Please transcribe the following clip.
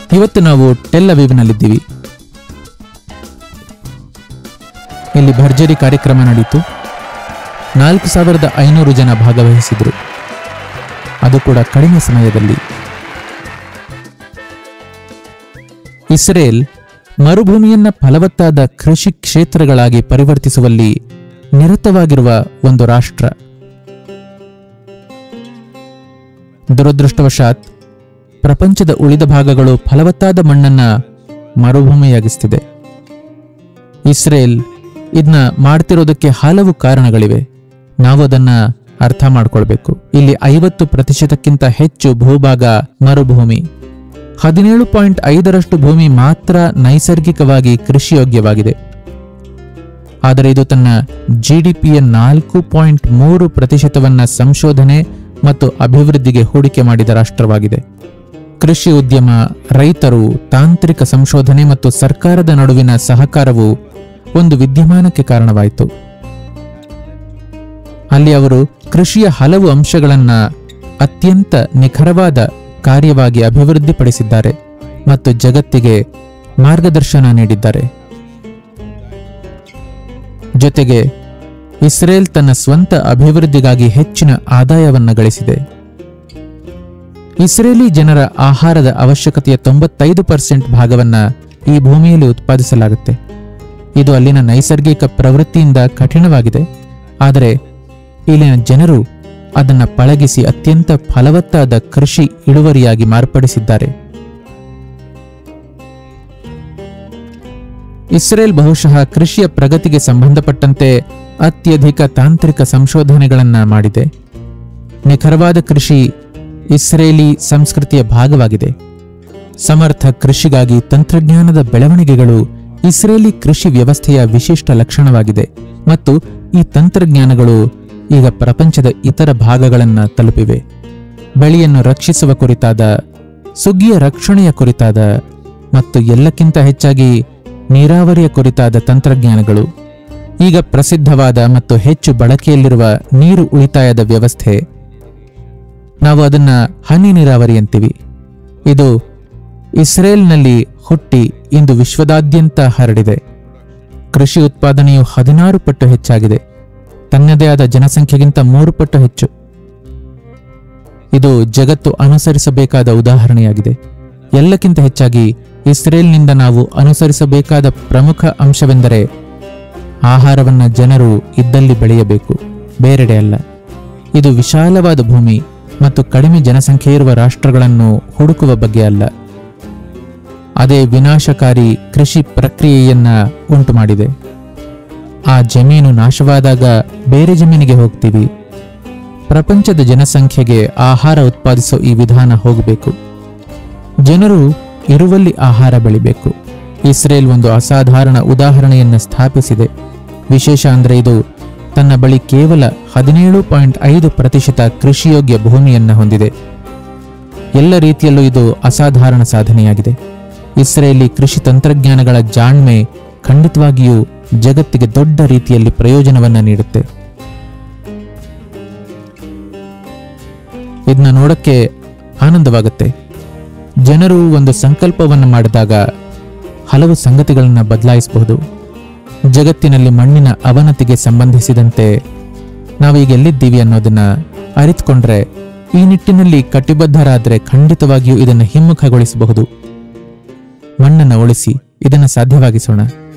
ಇವತ್ತು ನಾವು ಟೆಲ್ ಅವೀವ್ನಲ್ಲಿದ್ದೀವಿ. ಇಲ್ಲಿ ಭರ್ಜರಿ ಕಾರ್ಯಕ್ರಮ ನಡೆಯಿತು. 4500 ಜನ ಭಾಗವಹಿಸಿದ್ರು, ಅದು ಕೂಡ ಕಡಿಮೆ ಸಮಯದಲ್ಲಿ. ಇಸ್ರೇಲ್ ಮರುಭೂಮಿಯನ್ನ ಫಲವತ್ತಾದ ಕೃಷಿ ಕ್ಷೇತ್ರಗಳಾಗಿ ಪರಿವರ್ತಿಸುವಲ್ಲಿ ನಿರತವಾಗಿರುವ ಒಂದು ರಾಷ್ಟ್ರ. ದುರದೃಷ್ಟವಶಾತ್ ಪ್ರಪಂಚದ ಉಳಿದ ಭಾಗಗಳು ಫಲವತ್ತಾದ ಮಣ್ಣನ್ನ ಮರುಭೂಮಿಯಾಗಿಸ್ತಿದೆ. ಇಸ್ರೇಲ್ ಇದನ್ನ ಮಾಡ್ತಿರೋದಕ್ಕೆ ಹಲವು ಕಾರಣಗಳಿವೆ. ನಾವು ಅದನ್ನ ಅರ್ಥ ಮಾಡ್ಕೊಳ್ಬೇಕು. ಇಲ್ಲಿ 50% ಹೆಚ್ಚು ಭೂಭಾಗ ಮರುಭೂಮಿ. 17.5% ಭೂಮಿ ಮಾತ್ರ ನೈಸರ್ಗಿಕವಾಗಿ ಕೃಷಿಯೋಗ್ಯವಾಗಿದೆ. ಆದರೆ ಇದು ತನ್ನ GDPಯ 4.3% ಸಂಶೋಧನೆ ಮತ್ತು ಅಭಿವೃದ್ಧಿಗೆ ಹೂಡಿಕೆ ಮಾಡಿದ ರಾಷ್ಟ್ರವಾಗಿದೆ. ಕೃಷಿ ಉದ್ಯಮ, ರೈತರು, ತಾಂತ್ರಿಕ ಸಂಶೋಧನೆ ಮತ್ತು ಸರ್ಕಾರದ ನಡುವಿನ ಸಹಕಾರವು ಒಂದು ವಿದ್ಯಮಾನಕ್ಕೆ ಕಾರಣವಾಯಿತು. ಅಲ್ಲಿ ಅವರು ಕೃಷಿಯ ಹಲವು ಅಂಶಗಳನ್ನ ಅತ್ಯಂತ ನಿಖರವಾದ ಕಾರ್ಯವಾಗಿ ಅಭಿವೃದ್ಧಿಪಡಿಸಿದ್ದಾರೆ ಮತ್ತು ಜಗತ್ತಿಗೆ ಮಾರ್ಗದರ್ಶನ ನೀಡಿದ್ದಾರೆ. ಜೊತೆಗೆ ಇಸ್ರೇಲ್ ತನ್ನ ಸ್ವಂತ ಅಭಿವೃದ್ಧಿಗಾಗಿ ಹೆಚ್ಚಿನ ಆದಾಯವನ್ನು ಗಳಿಸಿದೆ. ಇಸ್ರೇಲಿ ಜನರ ಆಹಾರದ ಅವಶ್ಯಕತೆಯ 95% ಭಾಗವನ್ನ ಈ ಭೂಮಿಯಲ್ಲಿ ಉತ್ಪಾದಿಸಲಾಗುತ್ತೆ. ಇದು ಅಲ್ಲಿನ ನೈಸರ್ಗಿಕ ಪ್ರವೃತ್ತಿಯಿಂದ ಕಠಿಣವಾಗಿದೆ, ಆದರೆ ಇಲ್ಲಿನ ಜನರು ಅದನ್ನು ಪಳಗಿಸಿ ಅತ್ಯಂತ ಫಲವತ್ತಾದ ಕೃಷಿ ಇಳುವರಿಯಾಗಿ ಮಾರ್ಪಡಿಸಿದ್ದಾರೆ. ಇಸ್ರೇಲ್ ಬಹುಶಃ ಕೃಷಿಯ ಪ್ರಗತಿಗೆ ಸಂಬಂಧಪಟ್ಟಂತೆ ಅತ್ಯಧಿಕ ತಾಂತ್ರಿಕ ಸಂಶೋಧನೆಗಳನ್ನ ಮಾಡಿದೆ. ನಿಖರವಾದ ಕೃಷಿ ಇಸ್ರೇಲಿ ಸಂಸ್ಕೃತಿಯ ಭಾಗವಾಗಿದೆ. ಸಮರ್ಥ ಕೃಷಿಗಾಗಿ ತಂತ್ರಜ್ಞಾನದ ಬೆಳವಣಿಗೆಗಳು ಇಸ್ರೇಲಿ ಕೃಷಿ ವ್ಯವಸ್ಥೆಯ ವಿಶಿಷ್ಟ ಲಕ್ಷಣವಾಗಿದೆ ಮತ್ತು ಈ ತಂತ್ರಜ್ಞಾನಗಳು ಈಗ ಪ್ರಪಂಚದ ಇತರ ಭಾಗಗಳನ್ನು ತಲುಪಿವೆ. ಬೆಳೆಯನ್ನು ರಕ್ಷಿಸುವ ಕುರಿತಾದ, ಸುಗ್ಗಿಯ ರಕ್ಷಣೆಯ ಕುರಿತಾದ ಮತ್ತು ಎಲ್ಲಕ್ಕಿಂತ ಹೆಚ್ಚಾಗಿ ನೀರಾವರಿಯ ಕುರಿತಾದ ತಂತ್ರಜ್ಞಾನಗಳು. ಈಗ ಪ್ರಸಿದ್ಧವಾದ ಮತ್ತು ಹೆಚ್ಚು ಬಳಕೆಯಲ್ಲಿರುವ ನೀರು ಉಳಿತಾಯದ ವ್ಯವಸ್ಥೆ, ನಾವು ಅದನ್ನ ಹನಿ ನೀರಾವರಿ ಅಂತೀವಿ. ಇದು ಇಸ್ರೇಲ್ನಲ್ಲಿ ಹುಟ್ಟಿ ಇಂದು ವಿಶ್ವದಾದ್ಯಂತ ಹರಡಿದೆ. ಕೃಷಿ ಉತ್ಪಾದನೆಯು 16 ಪಟ್ಟು ಹೆಚ್ಚಾಗಿದೆ, ತನ್ನದೇ ಆದ ಜನಸಂಖ್ಯೆಗಿಂತ 3 ಪಟ್ಟು ಹೆಚ್ಚು. ಇದು ಜಗತ್ತು ಅನುಸರಿಸಬೇಕಾದ ಉದಾಹರಣೆಯಾಗಿದೆ. ಎಲ್ಲಕ್ಕಿಂತ ಹೆಚ್ಚಾಗಿ ಇಸ್ರೇಲ್ನಿಂದ ನಾವು ಅನುಸರಿಸಬೇಕಾದ ಪ್ರಮುಖ ಅಂಶವೆಂದರೆ ಆಹಾರವನ್ನ ಜನರು ಇದ್ದಲ್ಲಿ ಬೆಳೆಯಬೇಕು, ಬೇರೆಡೆ ಅಲ್ಲ. ಇದು ವಿಶಾಲವಾದ ಭೂಮಿ ಮತ್ತು ಕಡಿಮೆ ಜನಸಂಖ್ಯೆ ಇರುವ ರಾಷ್ಟ್ರಗಳನ್ನು ಹುಡುಕುವ ಬಗ್ಗೆ ಅಲ್ಲ. ಅದೇ ವಿನಾಶಕಾರಿ ಕೃಷಿ ಪ್ರಕ್ರಿಯೆಯನ್ನ ಉಂಟು ಮಾಡಿದೆ. ಆ ಜಮೀನು ನಾಶವಾದಾಗ ಬೇರೆ ಜಮೀನಿಗೆ ಹೋಗ್ತೀವಿ. ಪ್ರಪಂಚದ ಜನಸಂಖ್ಯೆಗೆ ಆಹಾರ ಉತ್ಪಾದಿಸೋ ಈ ವಿಧಾನ ಹೋಗಬೇಕು. ಜನರು ಇರುವಲ್ಲಿ ಆಹಾರ ಬೆಳಿಬೇಕು. ಇಸ್ರೇಲ್ ಒಂದು ಅಸಾಧಾರಣ ಉದಾಹರಣೆಯನ್ನು ಸ್ಥಾಪಿಸಿದೆ. ವಿಶೇಷ ಅಂದರೆ ಇದು ತನ್ನ ಬಳಿ ಕೇವಲ 17.5% ಕೃಷಿಯೋಗ್ಯ ಭೂಮಿಯನ್ನು ಹೊಂದಿದೆ. ಎಲ್ಲ ರೀತಿಯಲ್ಲೂ ಇದು ಅಸಾಧಾರಣ ಸಾಧನೆಯಾಗಿದೆ. ಇಸ್ರೇಲಿ ಕೃಷಿ ತಂತ್ರಜ್ಞಾನಗಳ ಜಾಣ್ಮೆ ಖಂಡಿತವಾಗಿಯೂ ಜಗತ್ತಿಗೆ ದೊಡ್ಡ ರೀತಿಯಲ್ಲಿ ಪ್ರಯೋಜನವನ್ನ ನೀಡುತ್ತೆ. ಇದನ್ನ ನೋಡಕ್ಕೆ ಆನಂದವಾಗುತ್ತೆ. ಜನರು ಒಂದು ಸಂಕಲ್ಪವನ್ನು ಮಾಡಿದಾಗ ಹಲವು ಸಂಗತಿಗಳನ್ನು ಬದಲಾಯಿಸಬಹುದು. ಜಗತ್ತಿನಲ್ಲಿ ಮಣ್ಣಿನ ಅವನತಿಗೆ ಸಂಬಂಧಿಸಿದಂತೆ ನಾವೀಗ ಎಲ್ಲಿದ್ದೀವಿ ಅನ್ನೋದನ್ನ ಅರಿತುಕೊಂಡ್ರೆ, ಈ ನಿಟ್ಟಿನಲ್ಲಿ ಕಟಿಬದ್ಧರಾದರೆ ಖಂಡಿತವಾಗಿಯೂ ಇದನ್ನು ಹಿಮ್ಮುಖಗೊಳಿಸಬಹುದು. ಮಣ್ಣನ್ನು ಉಳಿಸಿ ಇದನ್ನು ಸಾಧ್ಯವಾಗಿಸೋಣ.